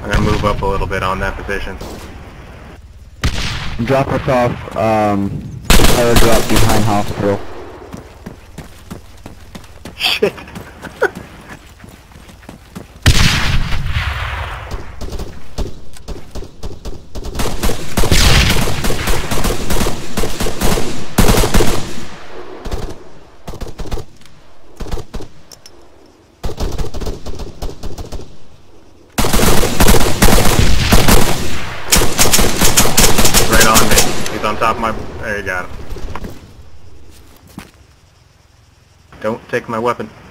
I'm gonna move up a little bit on that position. Drop us off, fire drop behind hospital. Shit! On top of my... There you got him. Don't take my weapon.